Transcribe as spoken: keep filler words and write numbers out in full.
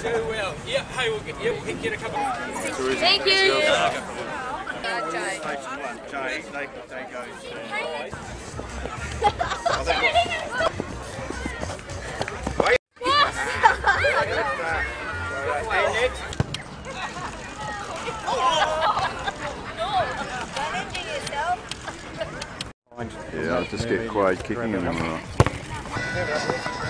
Goodwill. Yeah, hey, we'll get, yeah, we'll get a couple. Thank you. Uh, Jay. Station one, Jay, they, they go to... Yeah, I'll just get quake kicking him.